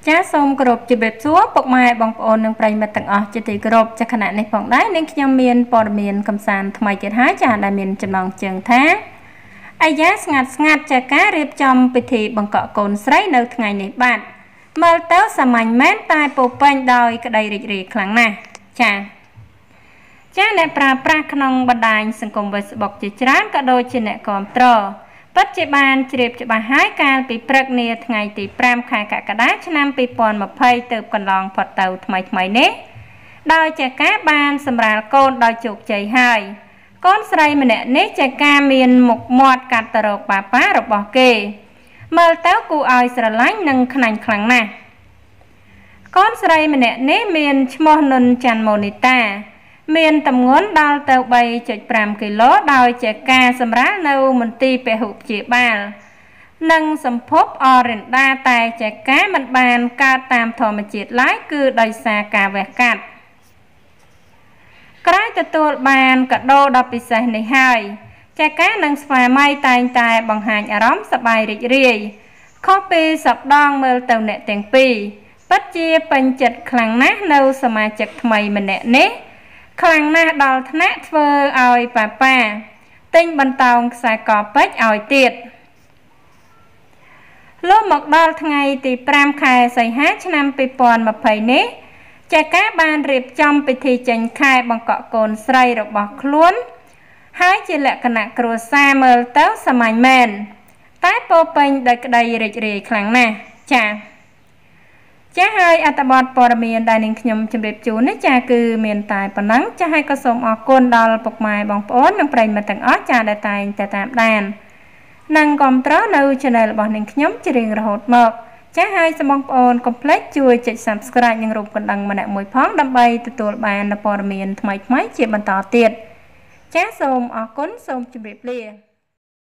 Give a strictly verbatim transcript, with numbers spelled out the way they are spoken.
ចាសសូមគោរពជម្រាបសួរពុកម៉ែបងប្អូននិងប្រិយមិត្តទាំងអស់ជាទីគោរពចាខណៈនេះផងដែរនាងខ្ញុំមានព័ត៌មានកំសាន្តថ្មីទៀតហើយចាដែលមានចំណងជើងថាអាយ៉ាស្ងាត់ស្ងាត់ចាការរៀបចំពិធីបង្កក់កូនស្រីនៅថ្ងៃនេះបាទមើលទៅសាមញ្ញមែនតែពោពេញដោយក្តីរីករាយខ្លាំងណាស់ចាចាអ្នកប្រើប្រាស់ក្នុងបណ្ដាញសង្គម Facebook ជាច្រើនក៏ដូចជាអ្នកគាំទ្រពិតជាបានជ្រាបច្បាស់ហើយកាលពីព្រឹកនាថ្ងៃទីប្រាំខែកក្កដាឆ្នាំពីរពាន់ម្ភៃទើបកន្លងផុតទៅថ្មីថ្មីនេះដោយចាការបានសម្រាលកូនដោយជោគជ័យហើយកូនស្រីម្នាក់នេះចាការមានមុខមាត់កាត់ទៅរកប៉ាប៉ារបស់គេមើលទៅគួរឲ្យស្រឡាញ់និងខ្នាញ់ខ្លាំងណាស់កូនស្រីម្នាក់នេះមានឈ្មោះនុនច័ន្ទម៉ូនីតាមានតម្ងន់ដល់ទៅ បីចុចប្រាំ គីឡូដោយជាការសម្រាលនៅមន្ទីរពហុព្យាបាលនិងសម្ភពអរិនដាតែជាការមិនបានកើតតាមធម្មជាតិឡើយគឺដោយសារការវះកាត់ក្រោយទទួលបានកាដូដ៏ពិសេសនេះហើយចាការនិងស្វាមីតែងតែបង្ហាញអារម្មណ៍សប្បាយរីករាយខុសពីសប្ដងមើលទៅអ្នកទាំងពីរពិតជាពេញចិត្តខ្លាំងណាស់នៅសមាជិកថ្មីម្នាក់នេះខ្លាំងណាស់ដល់ថ្នាក់ធ្វើឲ្យប៉ាប៉ាទិញបន្តោងខ្សែកពេជ្រឲ្យទៀតលុះមកដល់ថ្ងៃទីប្រាំខែសីហាឆ្នាំពីរពាន់ម្ភៃនេះចាការបានរៀបចំពិធីចេញខែបង្កក់កូនស្រីរបស់ខ្លួនហើយជាលក្ខណៈគ្រួសារមើលទៅសាមញ្ញមែនតែពោពេញដោយក្តីរីករាយខ្លាំងណាស់ចាចាហើយអត្ថបទព័ត៌មានដែលនាងខ្ញុំជម្រាបជូននេះចាគឺមានតែប៉ុណ្ណឹងចាហើយក៏សូមអរគុណដល់ពុកម៉ែបងប្អូននិងប្រិយមិត្តទាំងអស់ចាដែលតែងតែតាមដាននិងគាំទ្រនៅ Channel របស់នាងខ្ញុំជារៀងរហូតមកចាហើយសូមបងប្អូនកុំភ្លេចជួយចុច Subscribe និងរូបកណ្ដឹងម្នាក់មួយផងដើម្បីទទួលបានព័ត៌មានថ្មីៗជាបន្តទៀតចាសូមអរគុណសូមជម្រាបលា